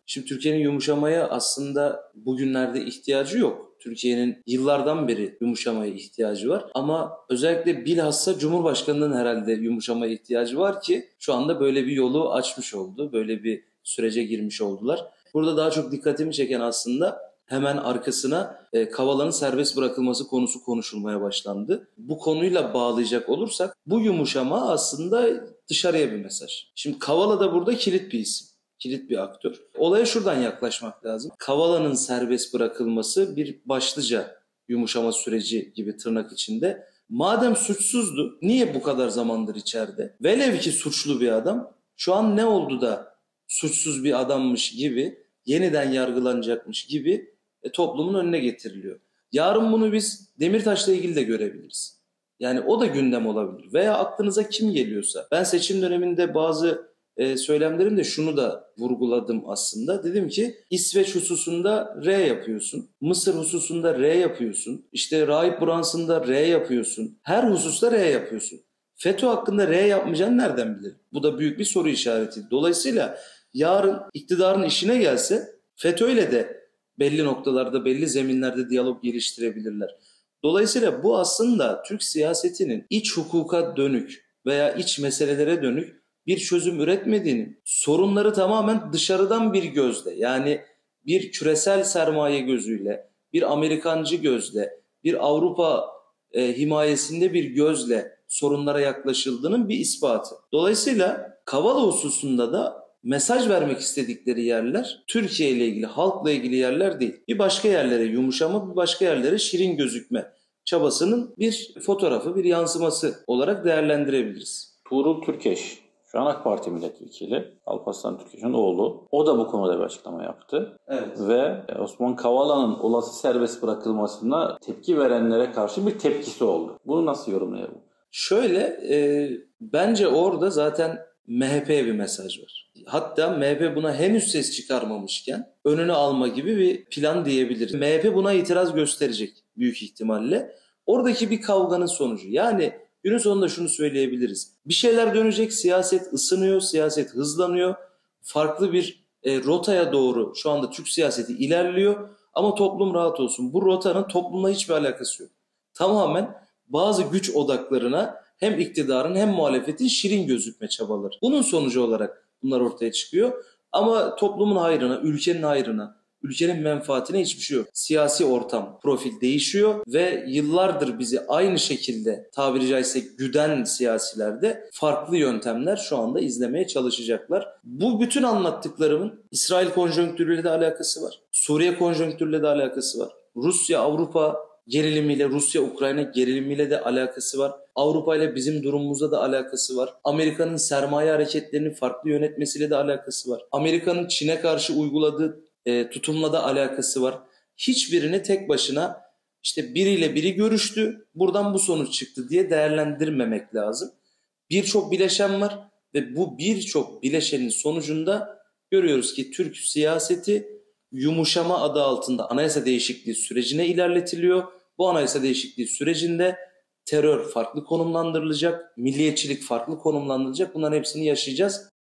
Şimdi Türkiye'nin yumuşamaya aslında bugünlerde ihtiyacı yok. Türkiye'nin yıllardan beri yumuşamaya ihtiyacı var. Ama özellikle bilhassa Cumhurbaşkanı'nın herhalde yumuşamaya ihtiyacı var ki şu anda böyle bir yolu açmış oldu. Böyle bir sürece girmiş oldular. Burada daha çok dikkatimi çeken aslında hemen arkasına Kavala'nın serbest bırakılması konusu konuşulmaya başlandı. Bu konuyla bağlayacak olursak bu yumuşama aslında dışarıya bir mesaj. Şimdi Kavala da burada kilit bir isim. Kilit bir aktör. Olaya şuradan yaklaşmak lazım. Kavala'nın serbest bırakılması bir başlıca yumuşama süreci gibi tırnak içinde. Madem suçsuzdu, niye bu kadar zamandır içeride? Velev ki suçlu bir adam, şu an ne oldu da suçsuz bir adammış gibi, yeniden yargılanacakmış gibi toplumun önüne getiriliyor. Yarın bunu biz Demirtaş'la ilgili de görebiliriz. Yani o da gündem olabilir. Veya aklınıza kim geliyorsa. Ben seçim döneminde bazı söylemlerimde şunu da vurguladım aslında. Dedim ki İsveç hususunda R yapıyorsun. Mısır hususunda R yapıyorsun. İşte Rahip Branson'da R yapıyorsun. Her hususta R yapıyorsun. FETÖ hakkında R yapmayacağını nereden bilir? Bu da büyük bir soru işareti. Dolayısıyla yarın iktidarın işine gelse FETÖ'yle de belli noktalarda, belli zeminlerde diyalog geliştirebilirler. Dolayısıyla bu aslında Türk siyasetinin iç hukuka dönük veya iç meselelere dönük bir çözüm üretmediğini, sorunları tamamen dışarıdan bir gözle, yani bir küresel sermaye gözüyle, bir Amerikancı gözle, bir Avrupa himayesinde bir gözle sorunlara yaklaşıldığının bir ispatı. Dolayısıyla Kavala hususunda da mesaj vermek istedikleri yerler Türkiye ile ilgili, halkla ilgili yerler değil. Bir başka yerlere yumuşama, bir başka yerlere şirin gözükme çabasının bir fotoğrafı, bir yansıması olarak değerlendirebiliriz. Tuğrul Türkeş, şu an AK Parti milletvekili, Alparslan Türkeş'in oğlu. O da bu konuda bir açıklama yaptı. Evet. Ve Osman Kavala'nın olası serbest bırakılmasına tepki verenlere karşı bir tepkisi oldu. Bunu nasıl yorumlayalım? Şöyle, bence orada zaten MHP'ye bir mesaj var. Hatta MHP buna henüz ses çıkarmamışken önünü alma gibi bir plan diyebiliriz. MHP buna itiraz gösterecek büyük ihtimalle. Oradaki bir kavganın sonucu. Yani günün sonunda şunu söyleyebiliriz. Bir şeyler dönecek, siyaset ısınıyor, siyaset hızlanıyor. Farklı bir rotaya doğru şu anda Türk siyaseti ilerliyor. Ama toplum rahat olsun. Bu rotanın toplumla hiçbir alakası yok. Tamamen bazı güç odaklarına hem iktidarın hem muhalefetin şirin gözükme çabaları. Bunun sonucu olarak bunlar ortaya çıkıyor. Ama toplumun hayrına, ülkenin hayrına, ülkenin menfaatine hiçbir şey yok. Siyasi ortam, profil değişiyor ve yıllardır bizi aynı şekilde tabiri caizse güden siyasilerde farklı yöntemler şu anda izlemeye çalışacaklar. Bu bütün anlattıklarımın İsrail konjonktürüyle de alakası var. Suriye konjonktürüyle de alakası var. Rusya-Avrupa gerilimiyle, Rusya-Ukrayna gerilimiyle de alakası var. Avrupa ile bizim durumumuzda da alakası var. Amerika'nın sermaye hareketlerini farklı yönetmesiyle de alakası var. Amerika'nın Çin'e karşı uyguladığı tutumla da alakası var. Hiçbirini tek başına işte biriyle biri görüştü, buradan bu sonuç çıktı diye değerlendirmemek lazım. Birçok bileşen var ve bu birçok bileşenin sonucunda görüyoruz ki Türk siyaseti yumuşama adı altında anayasa değişikliği sürecine ilerletiliyor. Bu anayasa değişikliği sürecinde terör farklı konumlandırılacak, milliyetçilik farklı konumlandırılacak. Bunların hepsini yaşayacağız.